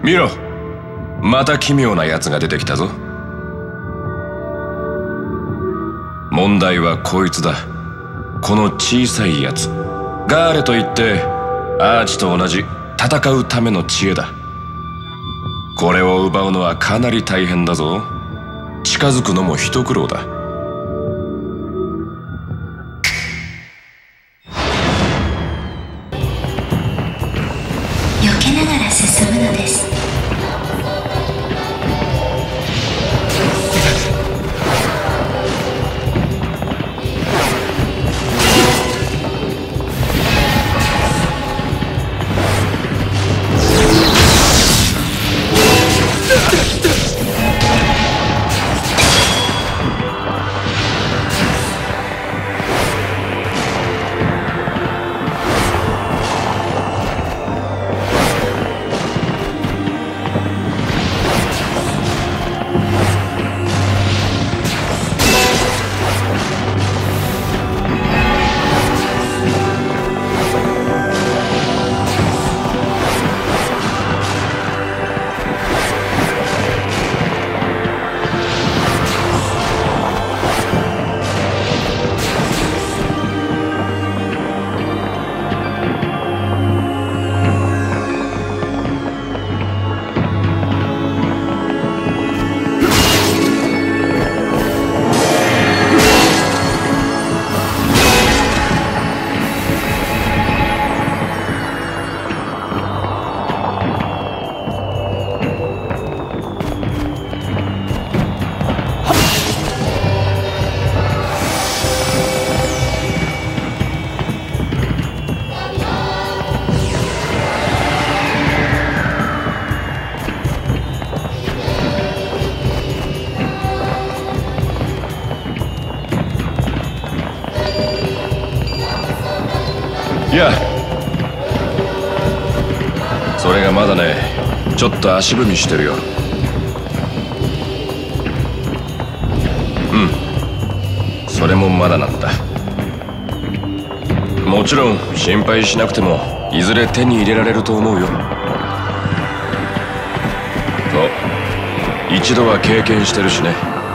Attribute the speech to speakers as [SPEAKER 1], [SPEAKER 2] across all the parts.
[SPEAKER 1] 見ろ、また奇妙なやつが出てきたぞ。問題はこいつだ。この小さいやつ。ガーレといってアーチと同じ戦うための知恵だ。これを奪うのはかなり大変だぞ。近づくのも一苦労だ。
[SPEAKER 2] 避けながら進むのです。
[SPEAKER 1] いや、それがまだね、ちょっと足踏みしてるよ。それもまだなんだ。もちろん心配しなくてもいずれ手に入れられると思うよ。と一度は経験してるしね。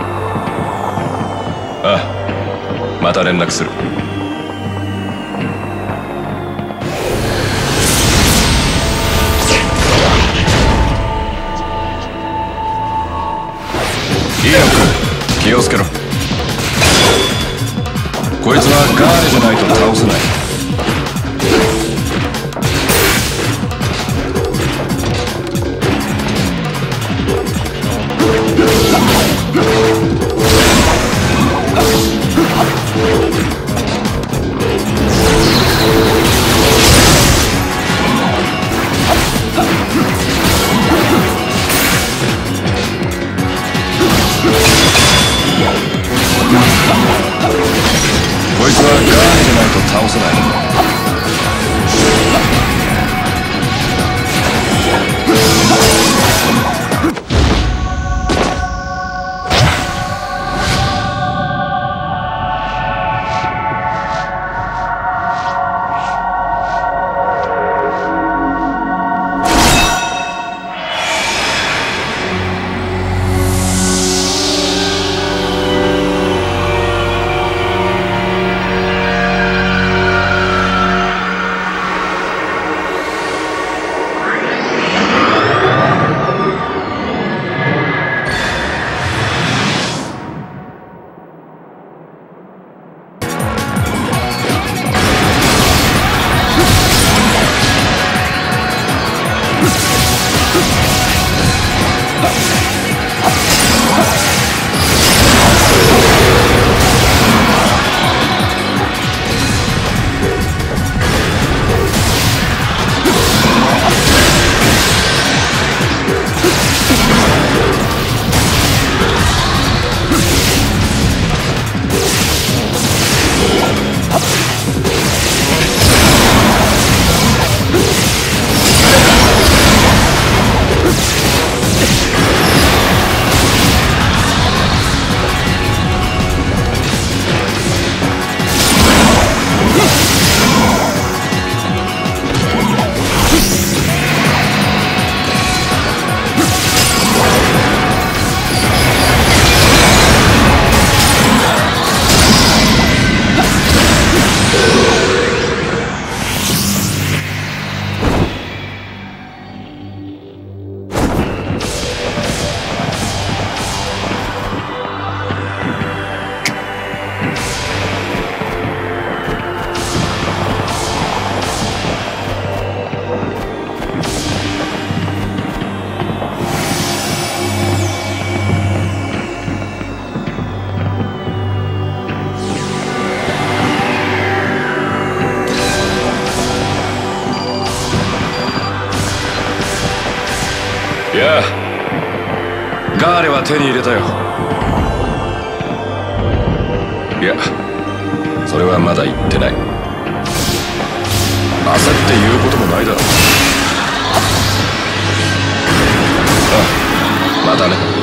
[SPEAKER 1] ああ、また連絡する。いいのか、気をつけろ。こいつはガーレじゃないと倒せない。こいつはガーレじゃないと倒せない。 やあ、ガーレは手に入れたよ。いや、それはまだ言ってない。焦って言うこともないだろう。ああ、またね。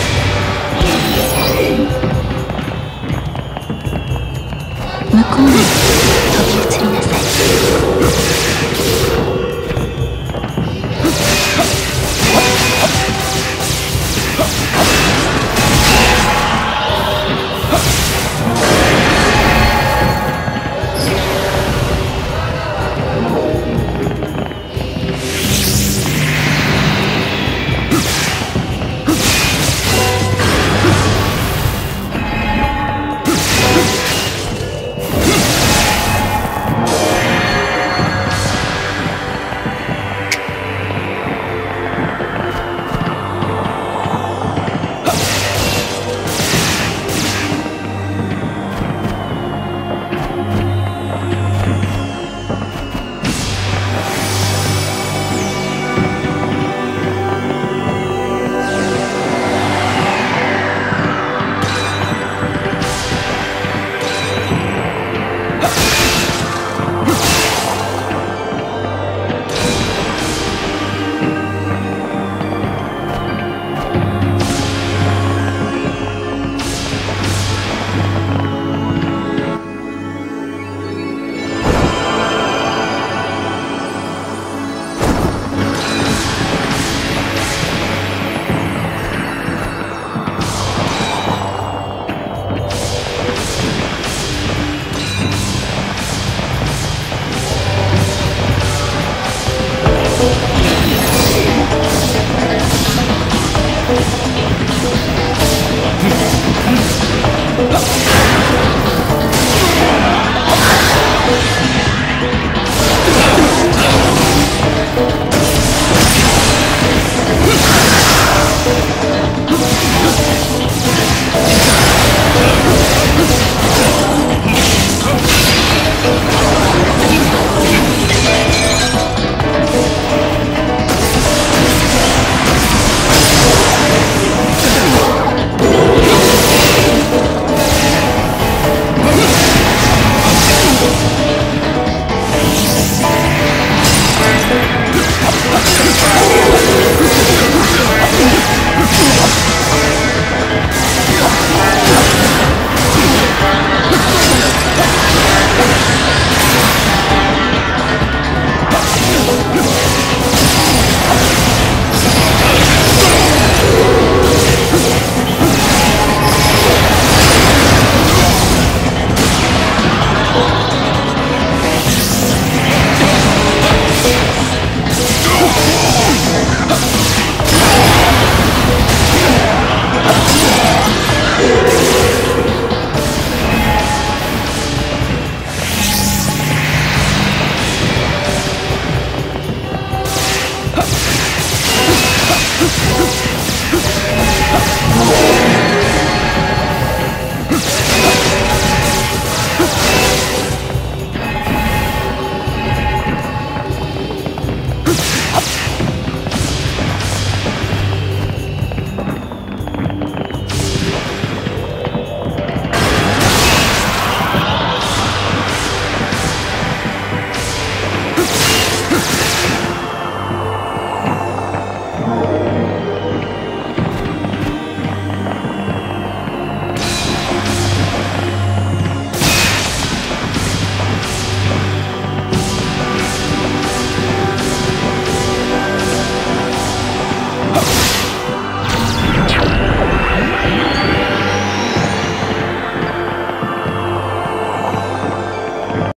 [SPEAKER 2] 向こうに